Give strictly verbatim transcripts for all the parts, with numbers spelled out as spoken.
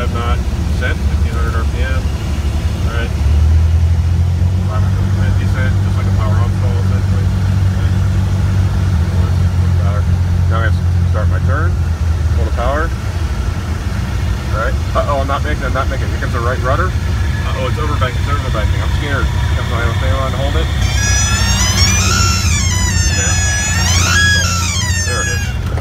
five knot descent, fifteen hundred R P M. Alright. five hundred descent, just like a power on stall essentially. Power. Now I'm going to start my turn. Pull the power. Alright. Uh oh, I'm not making I'm not making Here comes the right rudder. Uh oh, it's overbanking, it's overbanking. I'm scared. Here comes my own thing on to hold it. There. There it is.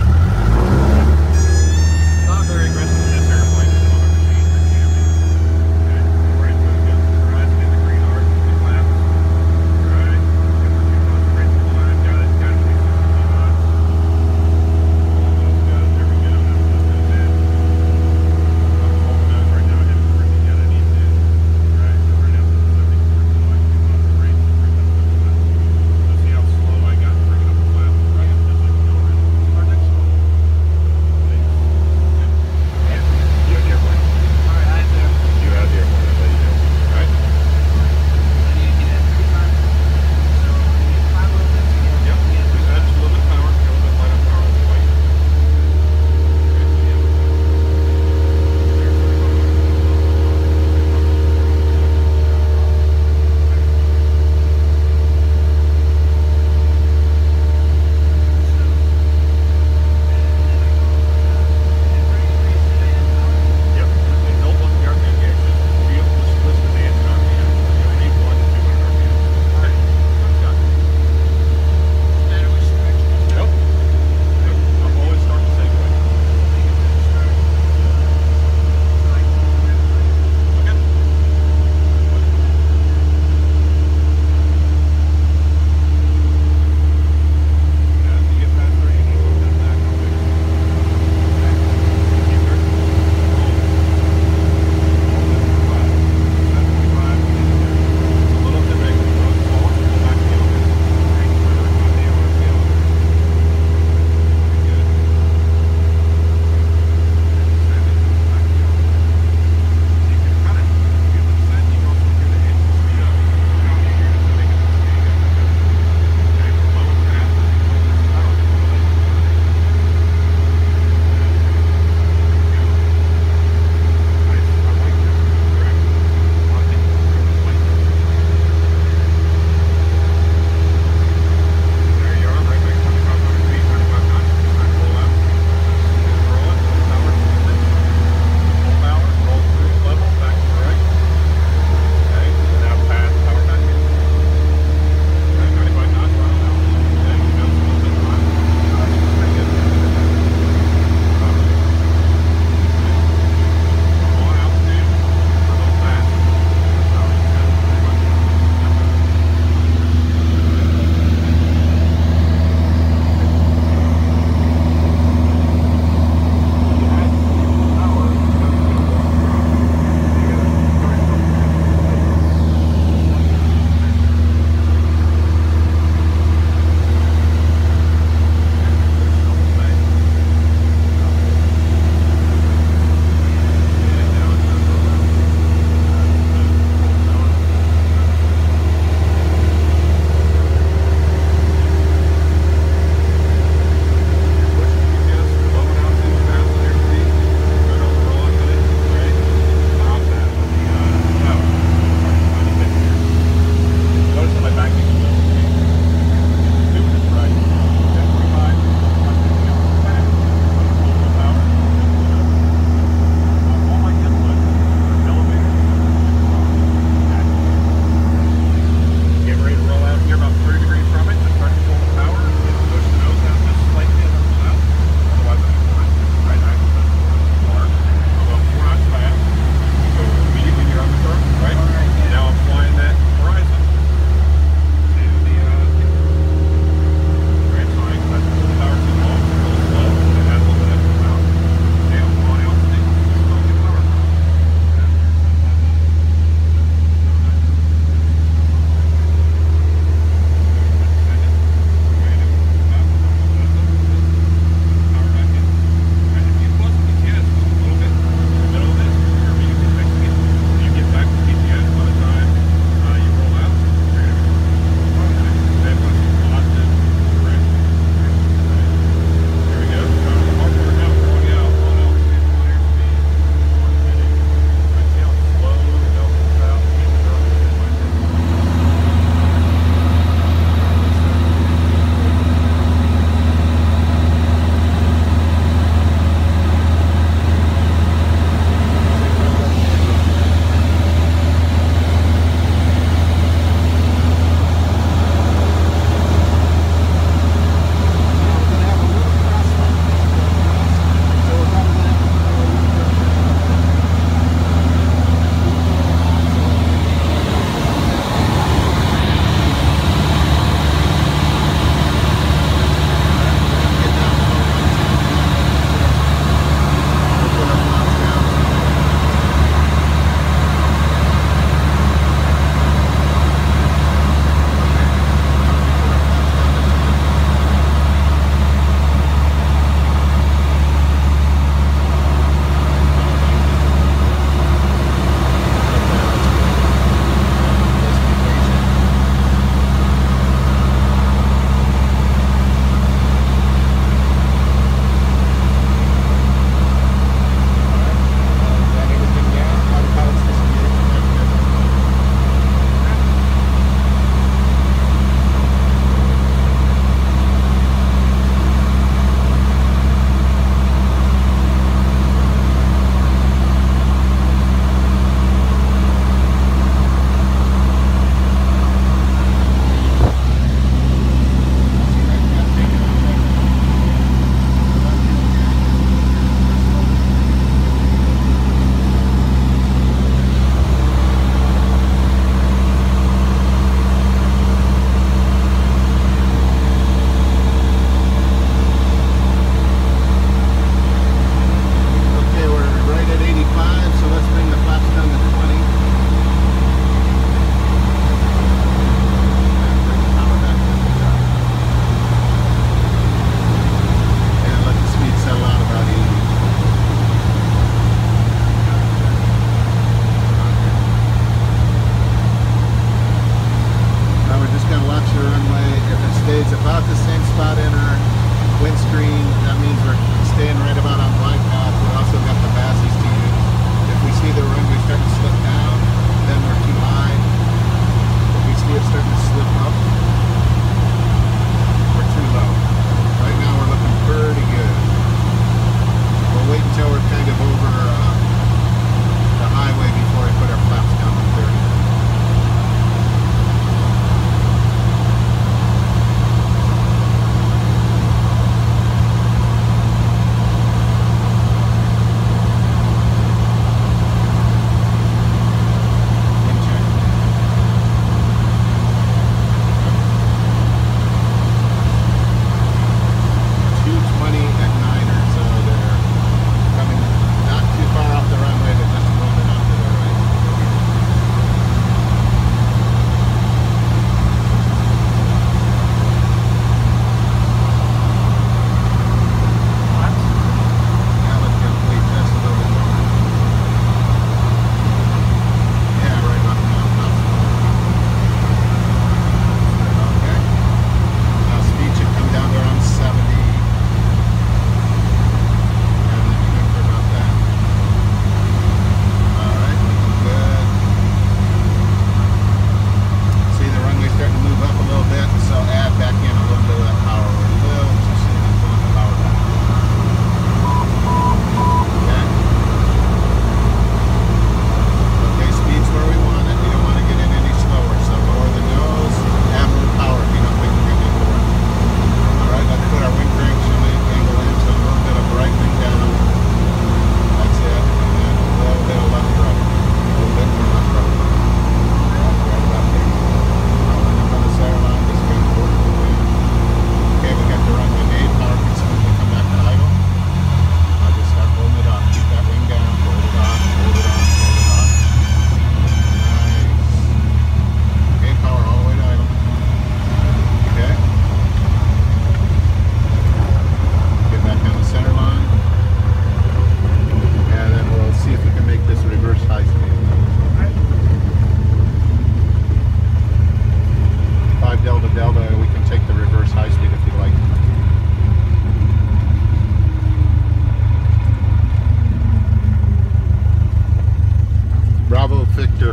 Not very aggressive in this airplane. It's on our machine for jamming. Okay. Right, so it goes to the horizon in the green arc, the flaps. Alright. Get the two knots straight to the line. Got it, got it. Two knots. Almost got it. There we go. Now it's just goes in. I'm holding nose right now. I haven't freaking yet. I need to. Alright, so right now it's seventy-four, so I can do lots of race to bring that stuff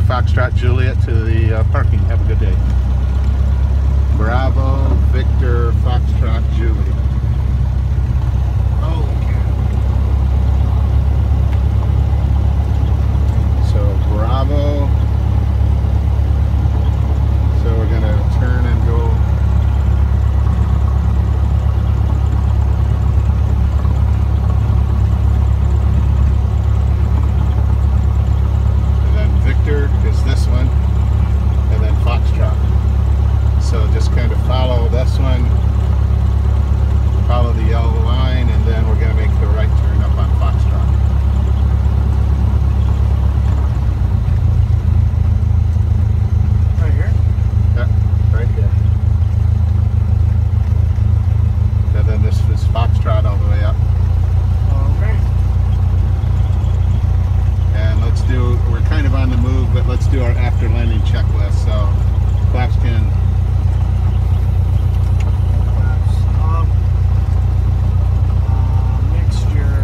Foxtrot Juliet to the uh, parking. Have a good day. Bravo Victor Foxtrot Juliet. Oh, okay. So Bravo. So we're gonna turn and go. And then Victor is this one, and then Foxtrot. So just kind of follow this one, follow the yellow line, and then we're going to make the right turn up on Foxtrot. Right here? Yeah, right here. And then this is Foxtrot all the way up. Okay. And let's do, we're kind of on the move, but let's do our after landing checklist. So flaps can Stop. Uh, mixture.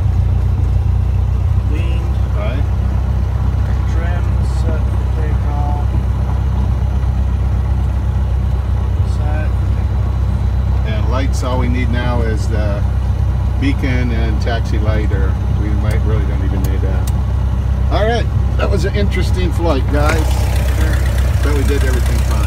Leaned. right. Trim. Set for takeoff. Set for takeoff. And lights, all we need now is the beacon and taxi light, or we might really don't even need that. All right, that was an interesting flight, guys. But we did everything fine.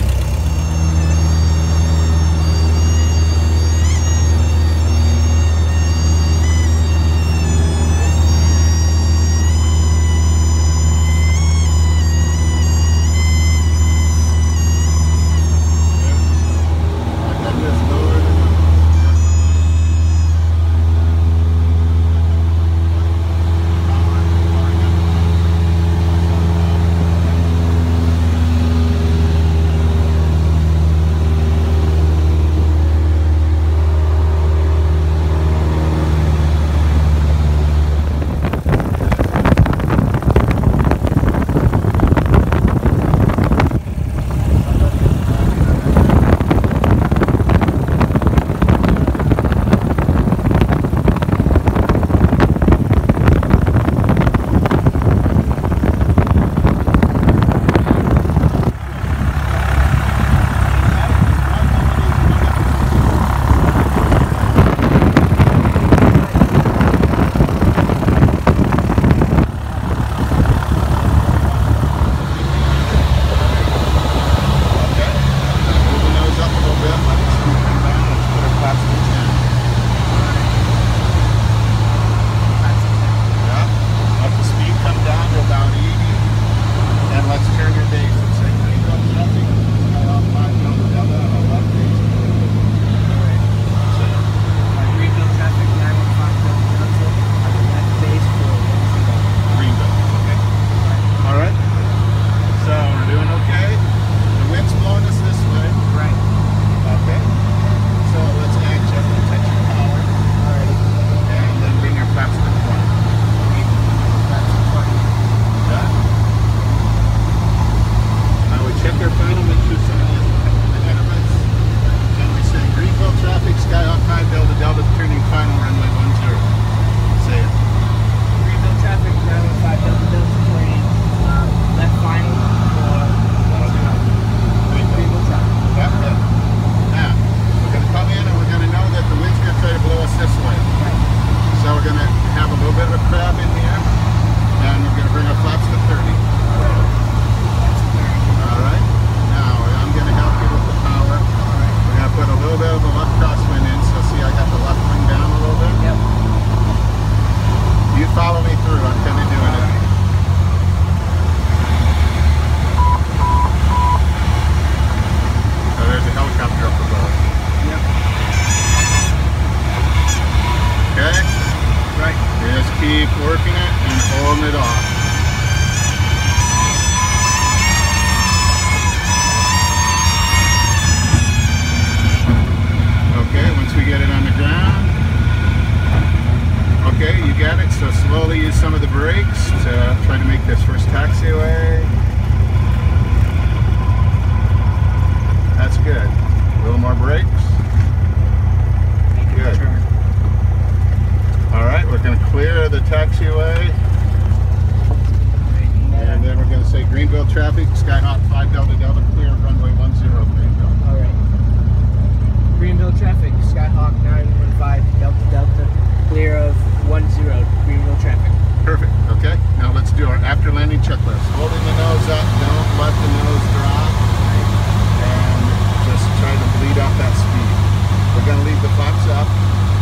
Greenville traffic, Skyhawk five Delta Delta, clear of runway one zero, Greenville. All right. Greenville traffic, Skyhawk nine one five Delta Delta, clear of one zero, Greenville traffic. Perfect, okay. Now let's do our after landing checklist. Holding the nose up, don't let the nose drop, and just try to bleed off that speed. We're gonna leave the flaps up.